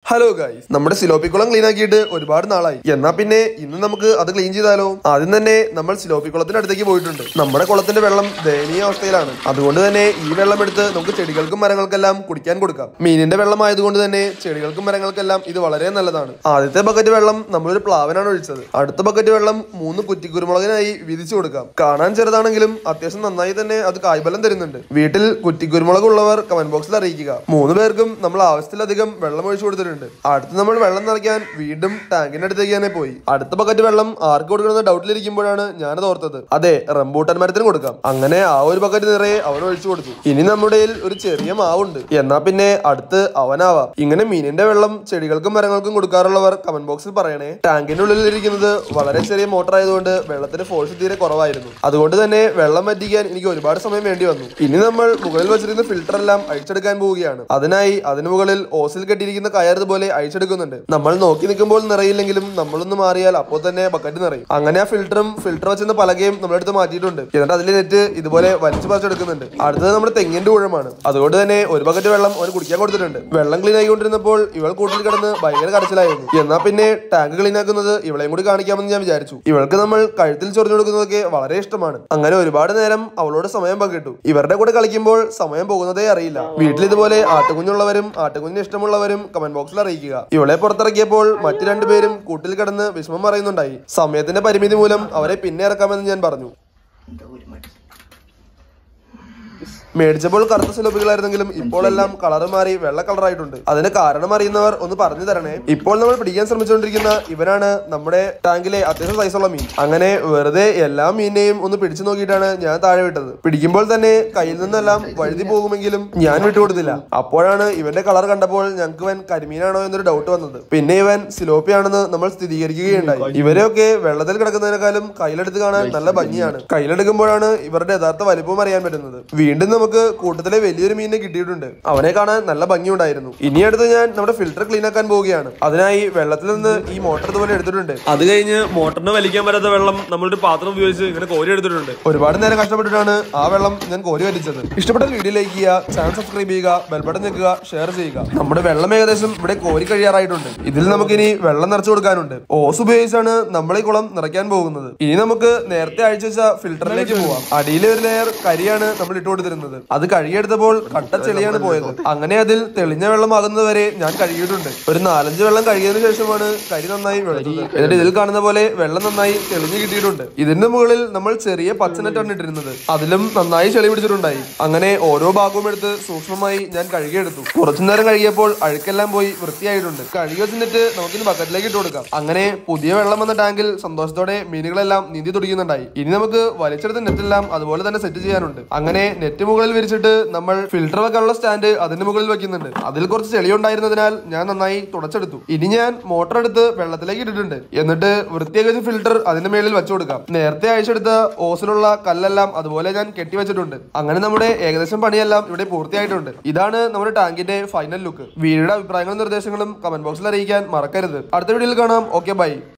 Hello guys, നമ്മുടെ സിലോപ്പിക്കുളം clean ആക്കിയിട്ട് ഒരുപാട് നാളായി. എന്നാ പിന്നെ ഇന്ന് നമുക്ക് അത് ക്ലീൻ ചെയ്താലോ? ആദ്യം തന്നെ നമ്മൾ സിലോപ്പിക്കുളത്തിന്റെ അടുത്തേക്ക് പോയിട്ടുണ്ട്. നമ്മുടെ കുളത്തിന്റെ വെള്ളം ദയനീയ അവസ്ഥയിലാണ്. അതുകൊണ്ട് തന്നെ ഈ വെള്ളം എടുത്ത് നമുക്ക് ചെടികൾക്കും മരങ്ങൾക്കെല്ലാം കുടിക്കാൻ കൊടുക്കാം. മീനിന്റെ വെള്ളം ആയതുകൊണ്ട് തന്നെ ചെടികൾക്കും മരങ്ങൾക്കെല്ലാം ഇത് വളരെ നല്ലതാണ്. ആദ്യത്തെ ബക്കറ്റ് വെള്ളം നമ്മളൊരു പ്ലാവിനാണ് ഒഴിച്ചത്. അടുത്ത ബക്കറ്റ് വെള്ളം 3 കുറ്റിക്കുരുമുളകിനായി വീതിച്ചു കൊടുക്കാം. കാണാൻ ചെറുതാണെങ്കിലും അത്യാവശ്യം നന്നായി തന്നെ അത് കായ്ഫലം തരുന്നുണ്ട്. വീട്ടിൽ കുറ്റിക്കുരുമുളക് ഉള്ളവർ കമന്റ് ബോക്സിൽ അറിയിക്കുക. 3 പേർക്കും നമ്മൾ ആവശ്യത്തിലധികം വെള്ളം ഒഴിച്ചു കൊടുത്തിട്ടുണ്ട്. അടുത്ത് നമ്മൾ വെള്ളം നിറയ്ക്കാൻ വീണ്ടും ടാങ്കിന്റെ അടുത്തേക്ക് തന്നെ പോയി. അടുത്ത ബക്കറ്റ് വെള്ളം ആർക്ക് കൊടുക്കണമെന്ന് ഡൗട്ടിലിരിക്കുമ്പോഴാണ് ഞാനത് ഓർത്തത്. അതെ, റംബൂട്ടാൻ മരത്തിന് കൊടുക്കാം. അങ്ങനെ ആ ഒരു ബക്കറ്റ് നിറയെ അവൻ ഒഴിച്ചു കൊടുത്തു. ഇനി നമ്മുടെ ഒരു ചെറിയ മാവുണ്ട്. എന്നാ പിന്നെ അടുത്ത് അവനാവാം. ഇങ്ങനെ മീനിന്റെ വെള്ളം ചെടികൾക്കും മരങ്ങൾക്കും കൊടുക്കാറുള്ളവർ കമന്റ് ബോക്സിൽ പറയണേ. ടാങ്കിന്റെ ഉള്ളിലിരിക്കുന്നത് വളരെ ചെറിയ മോട്ടർ ആയതുകൊണ്ട് വെള്ളത്തിന്റെ ഫോഴ്സ് തീരെ കുറവായിരുന്നു. അതുകൊണ്ട് തന്നെ വെള്ളം വറ്റിക്കാൻ എനിക്ക് ഒരുപാട് സമയം വേണ്ടി വന്നു. ഇനി നമ്മൾ മുകളിൽ വെച്ചിരുന്ന ഫിൽട്ടർ എല്ലാം അഴിച്ചെടുക്കാൻ പോവുകയാണ്. അതിനായി അതിന് മുകളിൽ ഓസിൽ കെട്ടിയിരിക്കുന്ന കയർ പോലെ അഴിച്ചെടുക്കുന്നുണ്ട്. നമ്മൾ നോക്കി നിൽക്കുമ്പോൾ നിറയില്ലെങ്കിലും നമ്മളൊന്ന് മാറിയാൽ അപ്പോൾ തന്നെ ബക്കറ്റ് നിറയും. അങ്ങനെ ആ ഫിൽറ്റർ വെച്ചിരുന്ന പലകയും നമ്മളെടുത്ത് മാറ്റിയിട്ടുണ്ട്. എന്നിട്ട് അതിൽ നെറ്റ് ഇതുപോലെ വലിച്ചു പറിച്ചെടുക്കുന്നുണ്ട്. അടുത്തത് നമ്മുടെ തെങ്ങിന്റെ ഊഴമാണ്. അതുകൊണ്ട് തന്നെ ഒരു ബക്കറ്റ് വെള്ളം അവന് കുടിക്കാൻ കൊടുത്തിട്ടുണ്ട്. വെള്ളം ക്ലീൻ ആയിക്കൊണ്ടിരുന്നപ്പോൾ ഇവൾ കൂട്ടിൽ കിടന്ന് ഭയങ്കര കരച്ചിലായിരുന്നു. എന്നാ പിന്നെ ടാങ്ക് ക്ലീൻ ആക്കുന്നത് ഇവളെയും കൂടി കാണിക്കാമെന്ന് ഞാൻ വിചാരിച്ചു. ഇവൾക്ക് നമ്മൾ കഴുത്തിൽ ചൊറിഞ്ഞു കൊടുക്കുന്നതൊക്കെ വളരെ ഇഷ്ടമാണ്. അങ്ങനെ ഒരുപാട് നേരം അവളോട് സമയം പങ്കിട്ടു. ഇവരുടെ കൂടെ കളിക്കുമ്പോൾ സമയം പോകുന്നതേ അറിയില്ല. വീട്ടിൽ ഇതുപോലെ ആട്ടുകുഞ്ഞുള്ളവരും ആട്ടുകുഞ്ഞിന് ഇഷ്ടമുള്ളവരും കമന്റ് ബോക്സിൽ അറിയിക്കുക. ഇവളെ പുറത്തിറക്കിയപ്പോൾ മറ്റു 2 പേരും കൂട്ടിൽ കിടന്ന് വിഷമം പറയുന്നുണ്ടായി. സമയത്തിന്റെ പരിമിതി മൂലം അവരെ പിന്നെ ഇറക്കാമെന്ന് ഞാൻ പറഞ്ഞു. മേടിച്ചപ്പോൾ കറുത്ത സിലോപ്പികളായിരുന്നെങ്കിലും ഇപ്പോൾ എല്ലാം കളർ മാറി വെള്ള കളറായിട്ടുണ്ട്. അതിന് കാരണം അറിയുന്നവർ ഒന്ന് പറഞ്ഞു തരണേ. ഇപ്പോൾ നമ്മൾ പിടിക്കാൻ ശ്രമിച്ചുകൊണ്ടിരിക്കുന്ന ഇവനാണ് നമ്മുടെ ടാങ്കിലെ അത്യാവശ്യം സൈസുള്ള മീൻ. അങ്ങനെ വെറുതെ എല്ലാ മീനിനെയും ഒന്ന് പിടിച്ചു നോക്കിയിട്ടാണ് ഞാൻ താഴെ വിട്ടത്. പിടിക്കുമ്പോൾ തന്നെ കയ്യിൽ നിന്നെല്ലാം വഴുതി പോകുമെങ്കിലും ഞാൻ വിട്ടുകൊടുത്തില്ല. അപ്പോഴാണ് ഇവന്റെ കളർ കണ്ടപ്പോൾ ഞങ്ങൾക്ക് ഇവൻ കരിമീനാണോ എന്നൊരു ഡൗട്ട് വന്നത്. പിന്നെ ഇവൻ സിലോപ്പിയാണെന്ന് നമ്മൾ സ്ഥിരീകരിക്കുകയുണ്ടായി. ഇവരെയൊക്കെ വെള്ളത്തിൽ കിടക്കുന്നതിനേക്കാളും കയ്യിലെടുത്ത് കാണാൻ നല്ല ഭംഗിയാണ്. കയ്യിലെടുക്കുമ്പോഴാണ് ഇവരുടെ യഥാർത്ഥ വലിപ്പവും അറിയാൻ പറ്റുന്നത്. വീണ്ടും നമുക്ക് കൂട്ടത്തിലെ വലിയൊരു മീനിനെ കിട്ടിയിട്ടുണ്ട്. അവനെ കാണാൻ നല്ല ഭംഗിയുണ്ടായിരുന്നു. ഇനി അടുത്ത് ഞാൻ നമ്മുടെ ഫിൽറ്റർ ക്ലീൻ ആക്കാൻ പോവുകയാണ്. അതിനായി വെള്ളത്തിൽ നിന്ന് ഈ മോട്ടർ ഇതുപോലെ എടുത്തിട്ടുണ്ട്. അത് കഴിഞ്ഞ് മോട്ടറിന് വലിക്കാൻ പറ്റാത്ത വെള്ളം നമ്മളൊരു പാത്രം ഉപയോഗിച്ച് ഇങ്ങനെ കോരി എടുത്തിട്ടുണ്ട്. ഒരുപാട് നേരം കഷ്ടപ്പെട്ടിട്ടാണ് ആ വെള്ളം ഞാൻ കോരി വലിച്ചത്. ഇഷ്ടപ്പെട്ട വീഡിയോ ലൈക്ക് ചെയ്യുക, ചാനൽ സബ്സ്ക്രൈബ് ചെയ്യുക, ബെൽബട്ടൺ ഞെക്കുക, ഷെയർ ചെയ്യുക. നമ്മുടെ വെള്ളം ഏകദേശം ഇവിടെ കോരി കഴിയാറായിട്ടുണ്ട്. ഇതിൽ നമുക്കിനി വെള്ളം നിറച്ചു കൊടുക്കാനുണ്ട്. ഓസ് ഉപയോഗിച്ചാണ് നമ്മൾ ഈ കുളം നിറയ്ക്കാൻ പോകുന്നത്. ഇനി നമുക്ക് നേരത്തെ അഴിച്ചു വെച്ച ഫിൽറ്ററിലേക്ക് പോവാം. അടിയിൽ ഒരു ലെയർ കരിയാണ് നമ്മൾ ഇട്ട് കൊടുത്തിരുന്നത്. അത് കഴുകിയെടുത്തപ്പോൾ കട്ട ചെളിയാണ് പോയത്. അങ്ങനെ അതിൽ തെളിഞ്ഞ വെള്ളമാകുന്നത് വരെ ഞാൻ കഴുകിയിട്ടുണ്ട്. ഒരു 4-5 വെള്ളം കഴുകിയതിനു ശേഷമാണ് കരി നന്നായി വെളുത്തത്. എന്നിട്ട് ഇതിൽ കാണുന്ന പോലെ വെള്ളം നന്നായി തെളിഞ്ഞു കിട്ടിയിട്ടുണ്ട്. ഇതിന്റെ മുകളിൽ നമ്മൾ ചെറിയ പച്ചനെറ്റാണ് ഇട്ടിരുന്നത്. അതിലും നന്നായി ചെളി പിടിച്ചിട്ടുണ്ടായി. അങ്ങനെ ഓരോ ഭാഗവും എടുത്ത് സൂക്ഷ്മമായി ഞാൻ കഴുകിയെടുത്തു. കുറച്ചു നേരം കഴുകിയപ്പോൾ അഴുക്കെല്ലാം പോയി വൃത്തിയായിട്ടുണ്ട്. കഴുകി വെച്ചിട്ട് നമുക്കിനി ബക്കറ്റിലേക്ക് ഇട്ട് കൊടുക്കാം. അങ്ങനെ പുതിയ വെള്ളം വന്ന ടാങ്കിൽ സന്തോഷത്തോടെ മീനുകളെല്ലാം നീന്തി തുടിക്കുന്നുണ്ടായി. ഇനി നമുക്ക് വലിച്ചെടുത്ത നെറ്റെല്ലാം അതുപോലെ തന്നെ സെറ്റ് ചെയ്യാനുണ്ട്. അങ്ങനെ നെറ്റ് മുകളിൽ വിരിച്ചിട്ട് നമ്മൾ ഫിൽറ്റർ വെക്കാനുള്ള സ്റ്റാൻഡ് അതിന്റെ മുകളിൽ വെക്കുന്നുണ്ട്. അതിൽ കുറച്ച് ചെളി ഉണ്ടായിരുന്നതിനാൽ ഞാൻ നന്നായി തുടച്ചെടുത്തു. ഇനി ഞാൻ മോട്ടർ എടുത്ത് വെള്ളത്തിലേക്ക് ഇട്ടിട്ടുണ്ട്. എന്നിട്ട് വൃത്തിയാക്കിയ ഫിൽറ്റർ അതിന്റെ മേളിൽ വെച്ചു കൊടുക്കാം. നേരത്തെ അഴിച്ചെടുത്ത ഓസിലുള്ള കല്ലെല്ലാം അതുപോലെ ഞാൻ കെട്ടിവെച്ചിട്ടുണ്ട്. അങ്ങനെ നമ്മുടെ ഏകദേശം പണിയെല്ലാം ഇവിടെ പൂർത്തിയായിട്ടുണ്ട്. ഇതാണ് നമ്മുടെ ടാങ്കിന്റെ ഫൈനൽ ലുക്ക്. വീഡിയോയുടെ അഭിപ്രായങ്ങളും നിർദ്ദേശങ്ങളും കമന്റ് ബോക്സിൽ അറിയിക്കാൻ മറക്കരുത്. അടുത്ത വീഡിയോയിൽ കാണാം. Okay, by.